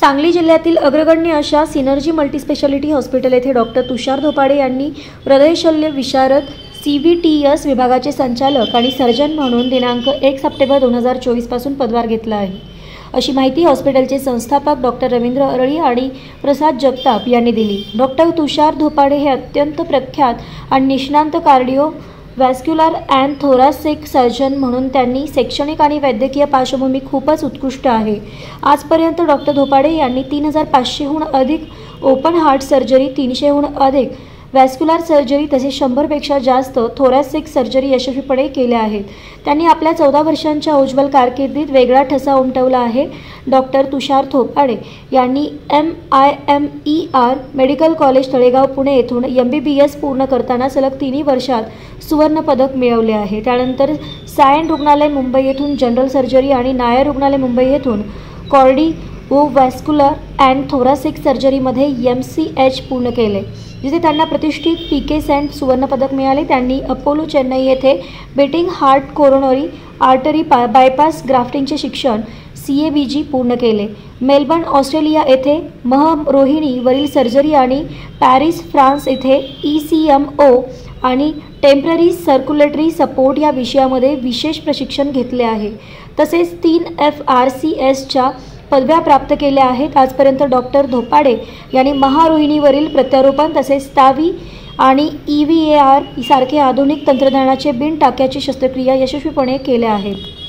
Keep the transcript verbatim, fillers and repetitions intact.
सांगली जिल्ह्यातील अग्रगण्य अशा सिनर्जी मल्टीस्पेशालिटी हॉस्पिटल येथे डॉक्टर तुषार धोपाडे यांनी हृदयशल्य विशारद सी व्ही टी एस विभागाचे संचालक आणि सर्जन म्हणून दिनांक एक सप्टेंबर दोन हजार चोवीस पासून पदभार घेतला आहे, अशी माहिती हॉस्पिटलचे संस्थापक डॉक्टर रवींद्र अरळी आणि प्रसाद जगताप यांनी दिली। डॉक्टर तुषार धोपाडे हे अत्यंत प्रख्यात आणि निष्णात cardiovascular and thoracic surgeon म्हणून त्यांनी शैक्षणिक आणि वैद्यकीय पार्श्वभूमी खूपच उत्कृष्ट आहे। आजपर्यंत डॉक्टर धोपाडे यांनी तीन हजार पाचशेहून अधिक ओपन हार्ट सर्जरी, तीनशेहून अधिक वॅस्क्युलर सर्जरी तसेच शंभरपेक्षा जास्त थोरॅसिक सर्जरी यशस्वीपणे केल्या आहेत। त्यांनी आपल्या चौदा वर्षांच्या उज्ज्वल कारकिर्दीत वेगळा ठसा उमटवला आहे। डॉक्टर तुषार धोपाडे यांनी M I M E R medical college Talegaon Pune येथून एम बी बी एस पूर्ण करताना सलग तिन्ही वर्षात सुवर्ण पदक मिळवले आहे। त्यानंतर सायन रुग्णालय मुंबई येथून जनरल सर्जरी आणि नायर रुग्णालय मुंबई येथून कार्डिओव्हॅस्क्युलर अँड थोरॅसिक सर्जरीमध्ये एम सी एच पूर्ण केले, जिथे त्यांना प्रतिष्ठित पी के सेंट सुवर्ण पदक मिळाले। त्यांनी अपोलो चेन्नई येथे beating heart coronary artery bypass ग्राफ्टिंगचे शिक्षण सी ए बी जी पूर्ण केले। मेलबर्न ऑस्ट्रेलिया येथे महरोहिणीवरील सर्जरी आणि पॅरिस फ्रान्स येथे ई सी एम ओ आणि टेम्पररी सर्क्युलेटरी सपोर्ट या विषयामध्ये विशेष प्रशिक्षण घेतले आहे। तसेच तीन एफ आर सी एसच्या पदव्या प्राप्त केल्या आहेत। आजपर्यंत डॉक्टर धोपाडे यांनी महारोहिणीवरील प्रत्यारोपण तसेच स्तावी आणि ई व्ही ए आर सारखे आधुनिक तंत्रज्ञानाचे बिन टाक्याची शस्त्रक्रिया यशस्वीपणे केल्या आहेत।